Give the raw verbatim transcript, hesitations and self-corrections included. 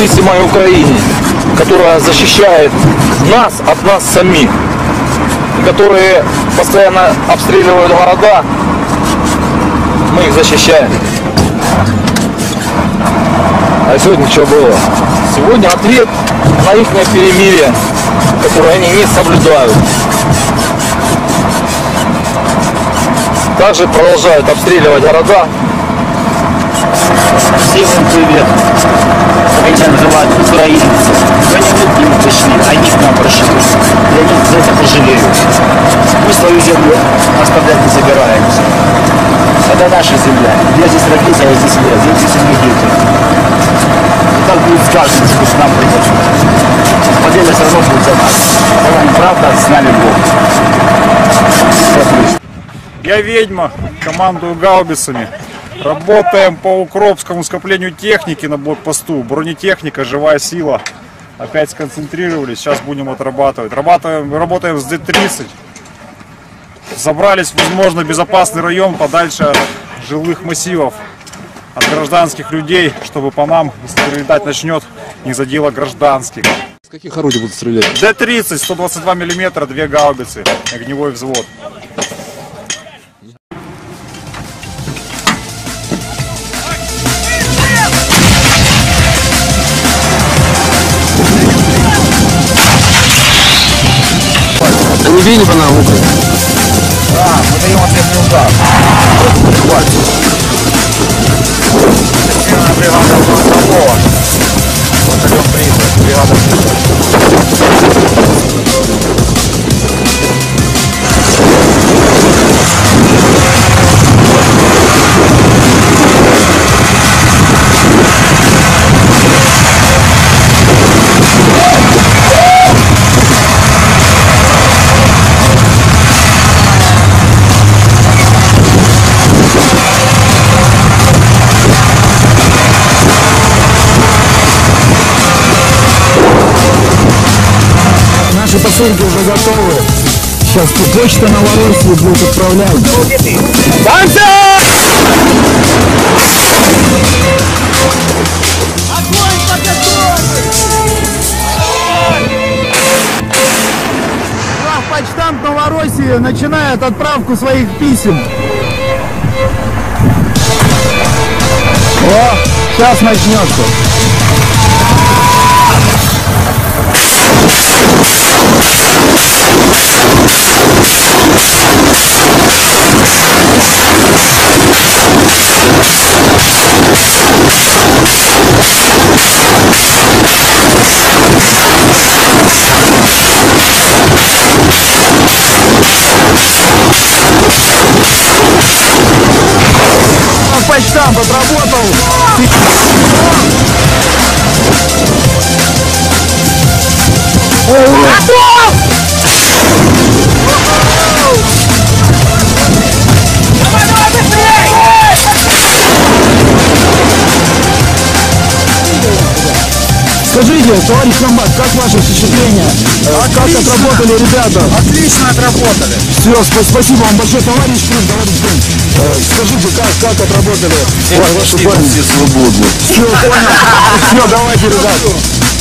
независимой Украине, которая защищает нас от нас самих, которые постоянно обстреливают города, мы их защищаем. А сегодня что было? Сегодня ответ на их перемирие, которое они не соблюдают. Также продолжают обстреливать города. Всем им привет. Хотят желать украинцев. Они к ним пришли, они к нам пришли. Я них за это пожалею. Мы свою землю оставлять не собираемся. Это наша земля. Я здесь родился, я здесь вырос. Я здесь не дети. И так будет с каждым, что нам придется. Победа все равно будет за нас. Это правда, с нами Бог. Я ведьма, командую гаубицами. Работаем по укропскому скоплению техники на блокпосту. Бронетехника, живая сила. Опять сконцентрировались, сейчас будем отрабатывать. Работаем, работаем с Д тридцать. Забрались в, возможно, безопасный район, подальше от жилых массивов, от гражданских людей, чтобы по нам, если прилетать начнет, не задело гражданских. С каких орудий будут стрелять? Д тридцать, сто двадцать два миллиметра, две гаубицы, огневой взвод. Они били по нам, Украина. Да, мы даем ответный удар. Специальная бригада Волкова. Батальон тридцать, бригада Наши посылки уже готовы. Сейчас почта Новороссии будет отправлять. Почтамт Новороссии начинает отправку своих писем. О, сейчас начнется. Почтамт отработал. Скажите, товарищ комбат, как ваши впечатления? Как отработали ребята? Отлично отработали. Все, спасибо вам большое, товарищ Крым, товарищ Крым. Скажите, как, как отработали ваши парни? Все свободны. Все, понял. Все, давайте, ребята.